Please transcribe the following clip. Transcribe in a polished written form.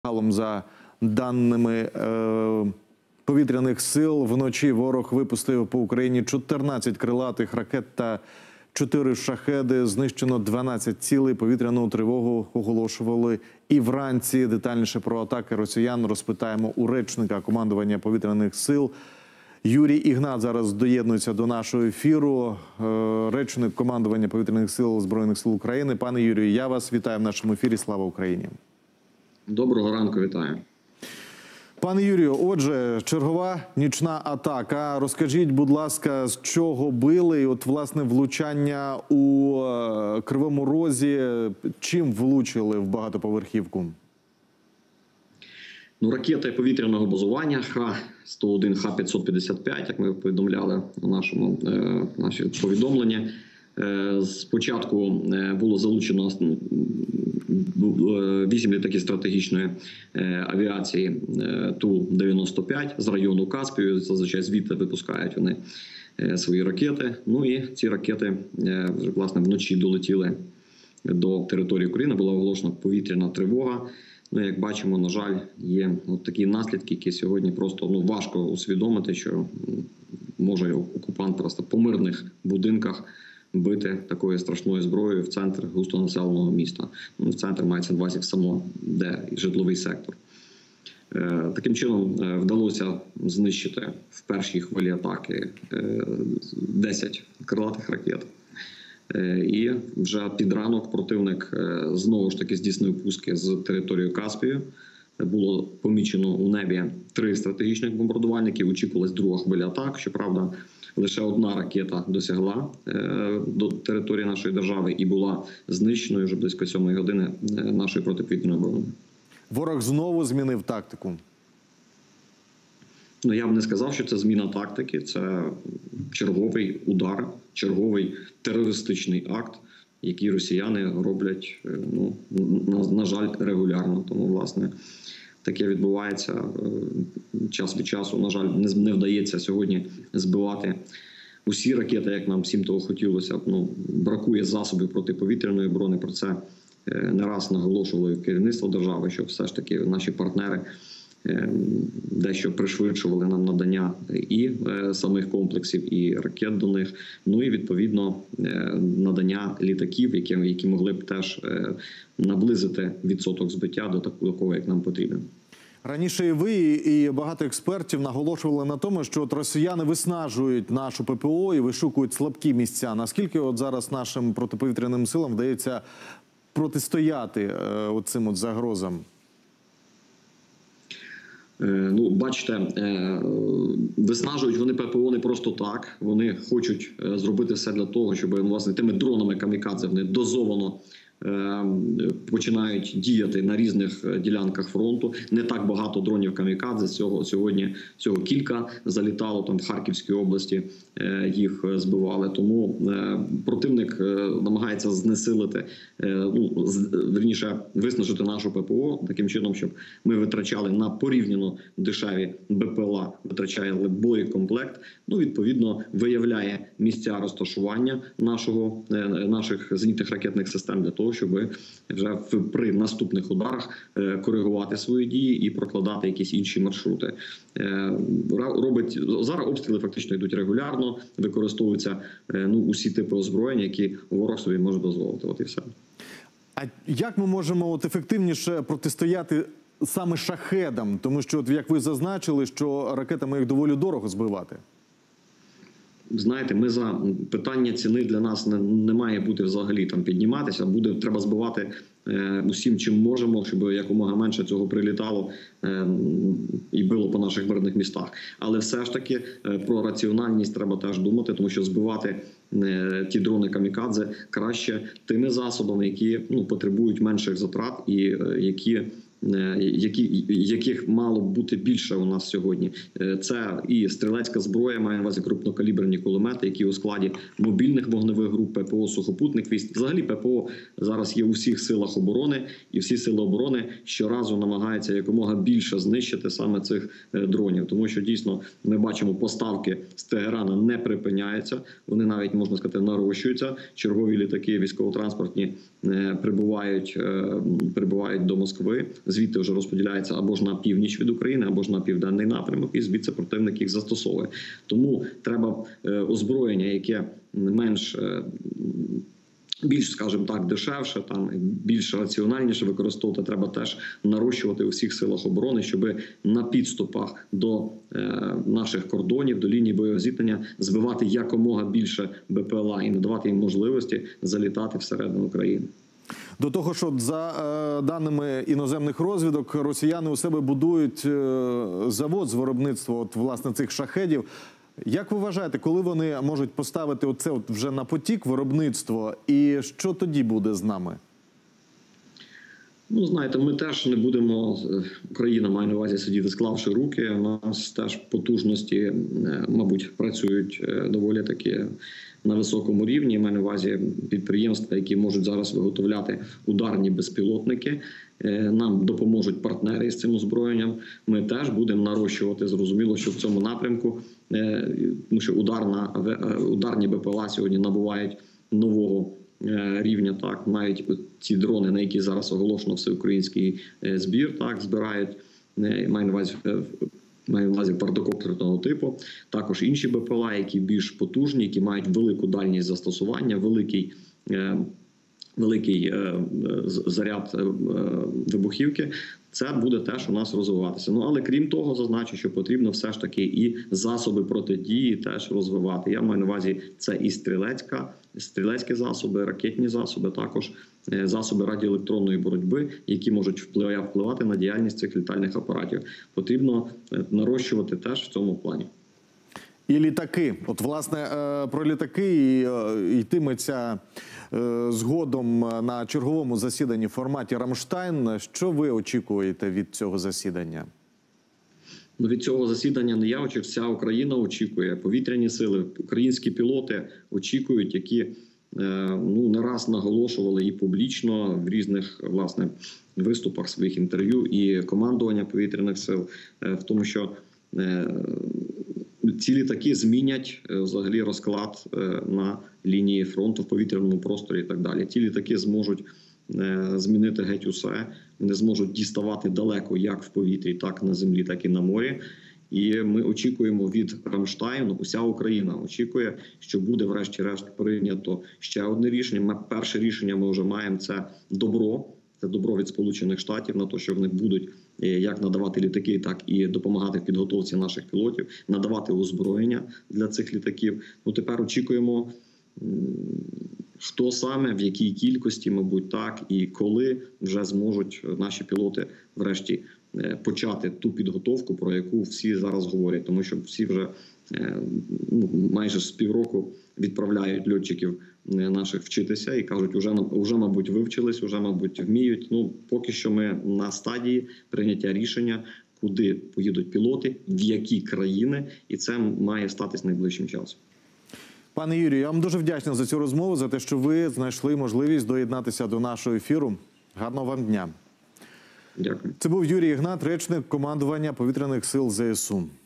Загалом, за даними повітряних сил, вночі ворог випустив по Україні 14 крилатих ракет та 4 шахеди. Знищено 12 цілей. Повітряну тривогу оголошували і вранці. Детальніше про атаки росіян розпитаємо у речника командування повітряних сил. Юрій Ігнат зараз доєднується до нашого ефіру. Речник командування повітряних сил Збройних сил України. Пане Юрію, я вас вітаю в нашому ефірі. Слава Україні! Доброго ранку, вітаю. Пане Юрію, отже, чергова нічна атака. Розкажіть, будь ласка, з чого били? І от, власне, влучання у Кривому Розі. Чим влучили в багатоповерхівку? Ну, ракети повітряного базування Х-101, Х-555, як ми повідомляли у нашому повідомленні. Спочатку було залучено 8 літаків стратегічної авіації Ту-95 з району Каспію. Зазвичай звідти випускають вони свої ракети. Ну і ці ракети, власне, вночі долетіли до території України. Була оголошена повітряна тривога. Ну, як бачимо, на жаль, є от такі наслідки, які сьогодні просто важко усвідомити, що може окупант просто по мирних будинках бити такою страшною зброєю в центр густонаселеного міста. Ну, в центр мається на увазі в само, де житловий сектор. Таким чином вдалося знищити в першій хвилі атаки 10 крилатих ракет. І вже під ранок противник знову ж таки здійснив пуски з території Каспію. Було помічено у небі 3 стратегічних бомбардувальники, очікувалась друга хвиля атак. Щоправда, лише одна ракета досягла до території нашої держави і була знищеною вже близько 7 години нашої протиповітряної оборони. Ворог знову змінив тактику? Ну, я б не сказав, що це зміна тактики. Це черговий удар, черговий терористичний акт, який росіяни роблять, ну, на жаль, регулярно. Тому, власне, таке відбувається час від часу. На жаль, не вдається сьогодні збивати усі ракети, як нам всім того хотілося. Ну, бракує засобів протиповітряної оборони. Про це не раз наголошували керівництво держави, що все ж таки наші партнери дещо пришвидшували нам надання і самих комплексів, і ракет до них, ну і відповідно надання літаків, які могли б теж наблизити відсоток збиття до такого, як нам потрібно. Раніше і ви, і багато експертів наголошували на тому, що от росіяни виснажують нашу ППО і вишукують слабкі місця. Наскільки от зараз нашим протиповітряним силам вдається протистояти оцим от загрозам? Ну, бачите, виснажують вони ППО не просто так. Вони хочуть зробити все для того, щоб, власне, тими дронами камікадзе вони дозовано починають діяти на різних ділянках фронту. Не так багато дронів камікадзе. Сьогодні кілька залітало там в Харківській області, їх збивали. Тому противник намагається знесилити, вірніше, виснажити нашу ППО таким чином, щоб ми витрачали на порівняно дешеві БПЛА, витрачали боєкомплект. Ну, відповідно, виявляє місця розташування наших зенітних ракетних систем для того, щоб вже при наступних ударах коригувати свої дії і прокладати якісь інші маршрути. Зараз обстріли фактично йдуть регулярно, використовуються усі типи озброєння, які ворог собі може дозволити. От і все. А як ми можемо ефективніше протистояти саме шахедам? Тому що, як ви зазначили, що ракетами їх доволі дорого збивати. Знаєте, питання ціни для нас не має бути взагалі там підніматися. Треба збивати усім, чим можемо, щоб якомога менше цього прилітало і било по наших мирних містах. Але все ж таки про раціональність треба теж думати, тому що збивати ті дрони камікадзе краще тими засобами, які потребують менших затрат і яких мало б бути більше у нас сьогодні. Це і стрілецька зброя, має на увазі крупнокаліберні кулемети, які у складі мобільних вогневих груп ППО, сухопутних військ. Взагалі ППО зараз є у всіх силах оборони, і всі сили оборони щоразу намагаються якомога більше знищити саме цих дронів. Тому що дійсно ми бачимо, поставки з Тегерана не припиняються, вони навіть, можна сказати, нарощуються. Чергові літаки військово-транспортні прибувають до Москви звідти вже розподіляється або ж на північ від України, або ж на південний напрямок, і звідси противник їх застосовує. Тому треба озброєння, яке більш, скажімо так, дешевше, більш раціональніше використовувати, треба теж нарощувати у всіх силах оборони, щоб на підступах до наших кордонів, до лінії бойового зіткнення збивати якомога більше БПЛА і надавати їм можливості залітати всередину країни. До того, що за даними іноземних розвідок, росіяни у себе будують завод з виробництва власне цих шахедів. Як ви вважаєте, коли вони можуть поставити оце вже на потік виробництво, і що тоді буде з нами? Ну, знаєте, ми теж не будемо, Україна має на увазі сидіти, склавши руки. У нас теж потужності, мабуть, працюють доволі таки на високому рівні. Маю на увазі підприємства, які можуть зараз виготовляти ударні безпілотники. Нам допоможуть партнери з цим озброєнням. Ми теж будемо нарощувати, зрозуміло, що в цьому напрямку, тому що ударні БПЛА сьогодні набувають нового рівня, так, навіть ці дрони, на які зараз оголошено всеукраїнський збір, так, збирають, маю на увазі квадрокоптерного типу, також інші БПЛА, які більш потужні, які мають велику дальність застосування, великий заряд вибухівки. Це буде теж у нас розвиватися. Ну, але крім того, зазначу, що потрібно все ж таки і засоби протидії теж розвивати. Я маю на увазі, це і стрілецькі засоби, ракетні засоби, також засоби радіоелектронної боротьби, які можуть впливати на діяльність цих літальних апаратів. Потрібно нарощувати теж в цьому плані. І літаки. От, власне, про літаки йтиметься згодом на черговому засіданні в форматі «Рамштайн». Що ви очікуєте від цього засідання? Від цього засідання не я очікую, вся Україна очікує. Повітряні сили, українські пілоти очікують, які не раз наголошували і публічно в різних, власне, виступах своїх інтерв'ю і командування повітряних сил в тому, що ці літаки змінять взагалі розклад на лінії фронту в повітряному просторі і так далі. Ці літаки зможуть змінити геть усе, вони зможуть діставати далеко як в повітрі, так на землі, так і на морі. І ми очікуємо від Рамштайну, уся Україна очікує, що буде врешті-решт прийнято ще одне рішення. Перше рішення ми вже маємо – це добро. Це добро від Сполучених Штатів на те, що вони будуть як надавати літаки, так і допомагати в підготовці наших пілотів, надавати озброєння для цих літаків. Ну, тепер очікуємо, хто саме, в якій кількості, мабуть, так, і коли вже зможуть наші пілоти врешті почати ту підготовку, про яку всі зараз говорять. Тому що всі вже майже з півроку відправляють льотчиків наших вчитися і кажуть, вже мабуть, вивчились, вже, мабуть, вміють. Ну, поки що ми на стадії прийняття рішення, куди поїдуть пілоти, в які країни, і це має статись найближчим часом. Пане Юрію, я вам дуже вдячний за цю розмову, за те, що ви знайшли можливість доєднатися до нашого ефіру. Гарного вам дня. Дякую. Це був Юрій Ігнат, речник командування Повітряних сил ЗСУ.